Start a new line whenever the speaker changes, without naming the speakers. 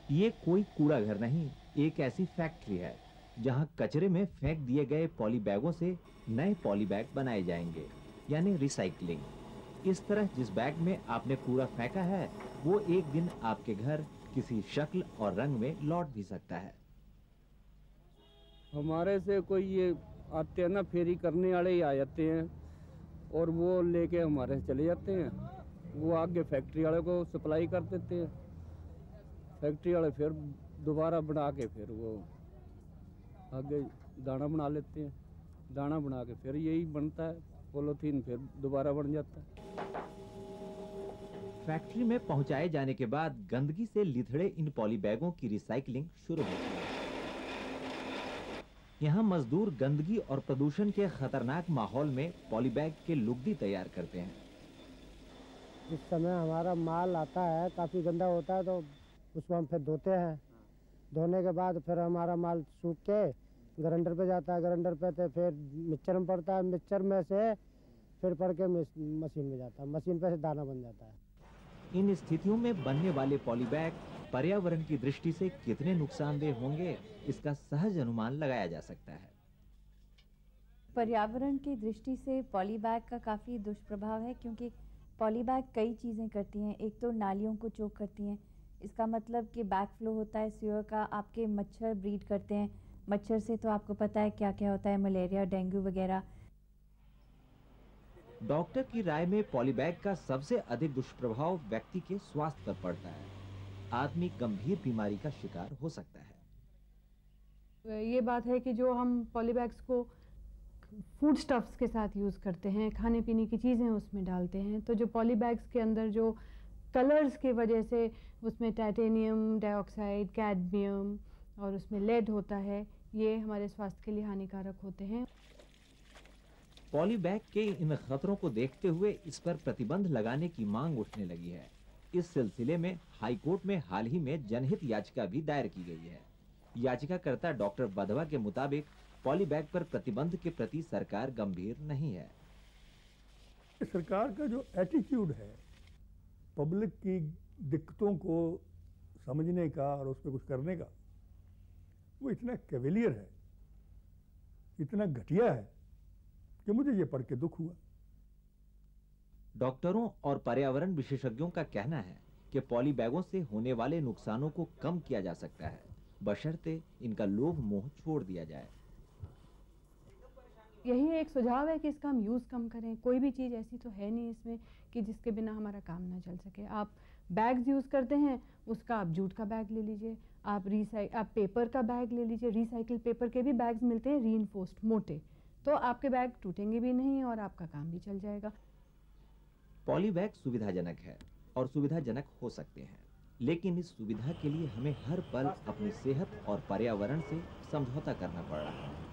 ये कोई कूड़ा घर नहीं, एक ऐसी फैक्ट्री है जहां कचरे में फेंक दिए गए पॉली बैगों से नए पॉली बैग बनाए जाएंगे, यानी रिसाइकलिंग। इस तरह जिस बैग में आपने कूड़ा फेंका है वो एक दिन आपके घर किसी शक्ल और रंग में लौट भी सकता है।
हमारे से कोई ये आते हैं ना, फेरी करने वाले ही आ जाते हैं और वो लेके हमारे से चले जाते हैं। वो आगे फैक्ट्री वाले को सप्लाई कर देते हैं, फैक्ट्री वाले फिर दोबारा बना के फिर वो आगे दाना बना लेते हैं। दाना बना के फिर यही बनता है पॉलीथीन, फिर दोबारा बन जाता है।
फैक्ट्री में पहुंचाए जाने के बाद गंदगी से लिथड़े इन पॉली बैगों की रिसाइकलिंग शुरू होती है। यहाँ मजदूर गंदगी और प्रदूषण के खतरनाक माहौल में पॉलीबैग के लुगदी तैयार करते हैं।
जिस समय हमारा माल आता है काफ़ी गंदा होता है तो उसको हम फिर धोते हैं। धोने के बाद फिर हमारा माल सूख के ग्राइंडर पे जाता है, ग्राइंडर पे तो फिर मिक्सचर में पड़ता है, मिक्सचर में से फिर पड़ के मशीन में जाता है, मशीन पे से दाना बन जाता है।
इन स्थितियों में बनने वाले पॉलीबैग पर्यावरण की दृष्टि से कितने नुकसानदेह होंगे, इसका सहज अनुमान लगाया जा सकता है।
पर्यावरण की दृष्टि से पॉलीबैग का काफ़ी दुष्प्रभाव है, क्योंकि पॉलीबैग कई चीज़ें करती हैं। एक तो नालियों को चोक करती हैं, इसका मतलब कि बैक फ्लो होता है सीवर का। आपके मच्छर ब्रीड करते हैं, मच्छर से तो आपको पता है क्या क्या होता है, मलेरिया, डेंगू वगैरह।
डॉक्टर की राय में पॉलीबैग का सबसे अधिक दुष्प्रभाव व्यक्ति के स्वास्थ्य पर पड़ता है। आदमी गंभीर बीमारी का शिकार हो सकता है।
ये बात है कि जो हम पॉलीबैग्स को फूड स्टफ्स के साथ यूज़ करते हैं, खाने पीने की चीज़ें उसमें डालते हैं, तो जो पॉलीबैग्स के अंदर जो कलर्स की वजह से उसमें टाइटेनियम डाइऑक्साइड, कैडमियम और उसमें लेड होता है, ये हमारे स्वास्थ्य के लिए हानिकारक होते हैं।
पॉलीबैग के इन खतरों को देखते हुए इस पर प्रतिबंध लगाने की मांग उठने लगी है। इस सिलसिले में हाई कोर्ट में हाल ही में जनहित याचिका भी दायर की गई है। याचिकाकर्ता डॉक्टर बधवा के मुताबिक पॉलीबैग पर प्रतिबंध के प्रति सरकार गंभीर नहीं है।
सरकार का जो एटीट्यूड है पब्लिक की दिक्कतों को समझने का और उस पर कुछ करने का, वो इतना कैवेलियर है, इतना घटिया है कि मुझे ये पढ़ के दुख हुआ।
डॉक्टरों और पर्यावरण विशेषज्ञों का कहना है कि पॉलीबैगों से होने वाले नुकसानों को कम किया जा सकता है, बशर्ते इनका लोभ मोह छोड़ दिया जाए।
यही एक सुझाव है कि इसका हम यूज़ कम करें। कोई भी चीज़ ऐसी तो है नहीं इसमें कि जिसके बिना हमारा काम ना चल सके। आप बैग्स यूज़ करते हैं, उसका आप जूट का बैग ले लीजिए, आप पेपर का बैग ले लीजिए। रिसाइकिल पेपर के भी बैग्स मिलते हैं, रीइंफोर्स्ड मोटे, तो आपके बैग टूटेंगे भी नहीं और आपका काम भी चल जाएगा।
पॉलीबैग सुविधाजनक है और सुविधाजनक हो सकते हैं, लेकिन इस सुविधा के लिए हमें हर पल अपनी सेहत और पर्यावरण से समझौता करना पड़ रहा है।